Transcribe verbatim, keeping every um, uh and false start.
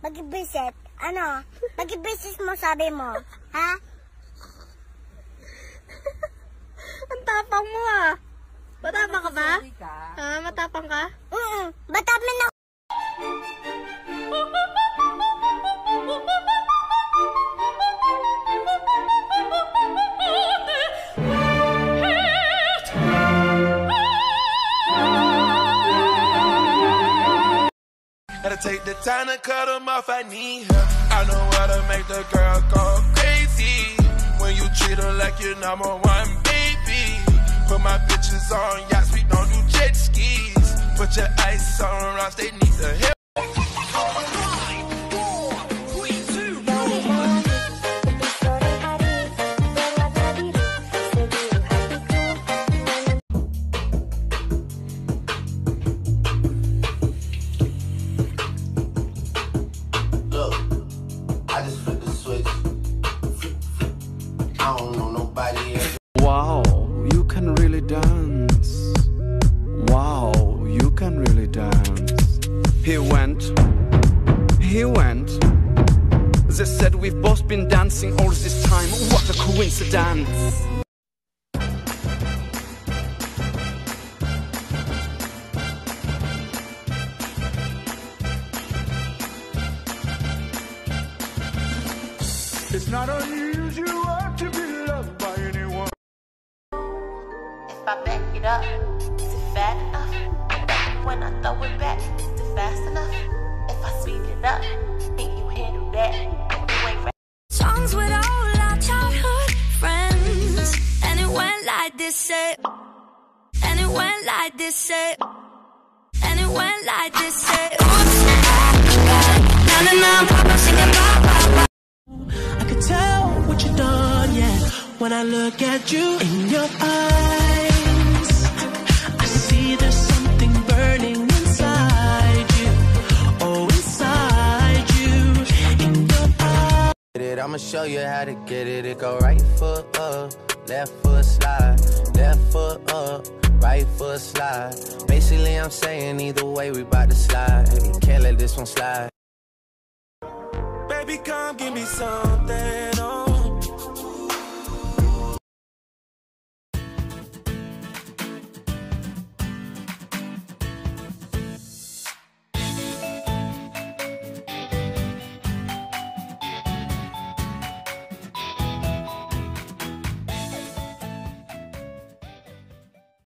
Mag-visit. Ano? Mag-visit mo, sabi mo. Ha? Ang tapang mo ah. Matapang ka ba? Ha? Matapang ka? Mm-mm. Matapang ako. Gotta take the time to cut them off, I need her. I know how to make the girl go crazy. When you treat her like your number one baby. Put my bitches on yachts, we don't do jet skis. Put your ice on rocks, they need the help. Wow, you can really dance. Wow, you can really dance. He went, he went. They said we've both been dancing all this time. What a coincidence. It's not unusual to be loved by anyone. If I back it up, is it fat enough? When I throw it back, is it fast enough? If I speed it up, think you handle that? You ain't ready. Songs with all our childhood friends, and it went like this, say. And it went like this, say. And it went like this, say. Oops, na na na, papa singing ba ba ba. I could tell what you done, yeah. When I look at you in your eyes, I see there's something burning inside you. Oh, inside you, in your eyes. I'ma show you how to get it. It go right foot up, left foot slide, left foot up, right foot slide. Basically, I'm saying either way we bout to slide. Can't let this one slide. Baby, come give me something.